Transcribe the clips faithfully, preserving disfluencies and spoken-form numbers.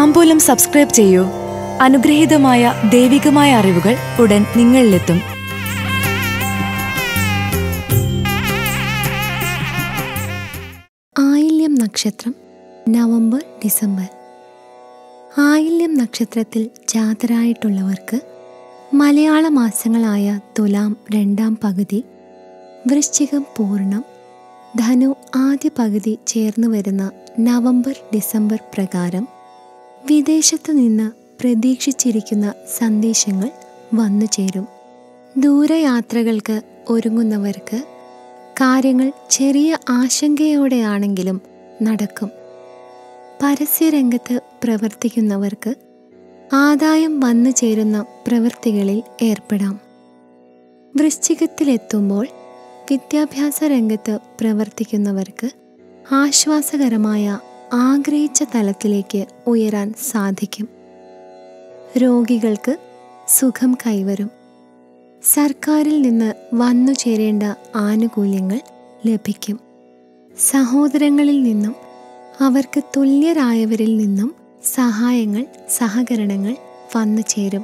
താംബൂലം subscribe ചെയ്യൂ. അനുഗ്രഹീതമായ ദൈവികമായ അറിവുകൾ ഉടൻ നിങ്ങളിലെത്തും. ആയില്യം നക്ഷത്രം നവംബർ ഡിസംബർ. ആയില്യം നക്ഷത്രത്തിൽ ജാതരായിട്ടുള്ളവർക്ക് മലയാള മാസങ്ങളായ തുലാം രണ്ടാം പകുതി, വൃശ്ചികം പൂർണ്ണം, ധനു ആദ്യ പകുതി ചേർന്ന് വരുന്ന നവംബർ ഡിസംബർ പ്രകാരം വിദേശത്തു നിന്ന് പ്രതീക്ഷിച്ചിരിക്കുന്ന സന്ദേശങ്ങൾ വന്നു ചേരും. ദൂരയാത്രകൾക്ക് ഒരുങ്ങുന്നവർക്ക് കാര്യങ്ങൾ ചെറിയ ആശങ്കയോടെയാണെങ്കിലും നടക്കും. പരസ്യരംഗത്ത് പ്രവർത്തിക്കുന്നവർക്ക് ആദായം വന്നു ചേരുന്ന പ്രവൃത്തികളിൽ ഏർപ്പെടാം. വൃശ്ചികത്തിലെത്തുമ്പോൾ വിദ്യാഭ്യാസ രംഗത്ത് പ്രവർത്തിക്കുന്നവർക്ക് ആശ്വാസകരമായ ആഗ്രഹിച്ച തലത്തിലേക്ക് ഉയരാൻ സാധിക്കും. രോഗികൾക്ക് സുഖം കൈവരും. സർക്കാരിൽ നിന്ന് വന്നു ചേരേണ്ട ആനുകൂല്യങ്ങൾ ലഭിക്കും. സഹോദരങ്ങളിൽ നിന്നും അവർക്ക് തുല്യരായവരിൽ നിന്നും സഹായങ്ങൾ, സഹകരണങ്ങൾ വന്നു ചേരും.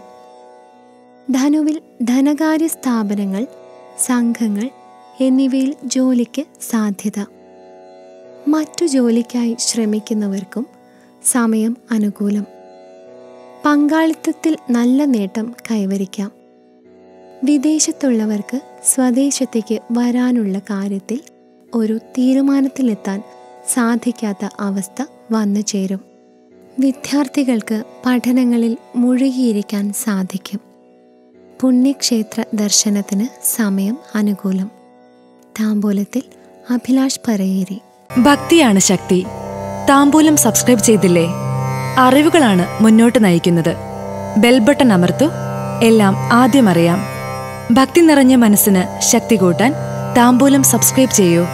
ധനുവിൽ ധനകാര്യ സ്ഥാപനങ്ങൾ, സംഘങ്ങൾ എന്നിവയിൽ ജോലിക്ക് സാധ്യത. മറ്റു ജോലിക്കായി ശ്രമിക്കുന്നവർക്കും സമയം അനുകൂലം. പങ്കാളിത്തത്തിൽ നല്ല നേട്ടം കൈവരിക്കാം. വിദേശത്തുള്ളവർക്ക് സ്വദേശത്തേക്ക് വരാനുള്ള കാര്യത്തിൽ ഒരു തീരുമാനത്തിലെത്താൻ സാധിക്കാത്ത അവസ്ഥ വന്നു ചേരും. വിദ്യാർത്ഥികൾക്ക് പഠനങ്ങളിൽ മുഴുകിയിരിക്കാൻ സാധിക്കും. പുണ്യക്ഷേത്ര ദർശനത്തിന് സമയം അനുകൂലം. താംബൂലത്തിൽ അഭിലാഷ് പറയേരി. ഭക്തിയാണ് ശക്തി. താംബൂലം സബ്സ്ക്രൈബ് ചെയ്തില്ലേ? അറിവുകളാണ് മുന്നോട്ട് നയിക്കുന്നത്. ബെൽ ബട്ടൺ അമർത്തു. എല്ലാം ആദ്യം അറിയാം. ഭക്തി നിറഞ്ഞ മനസ്സിന് ശക്തി കൂട്ടാൻ താംബൂലം സബ്സ്ക്രൈബ് ചെയ്യൂ.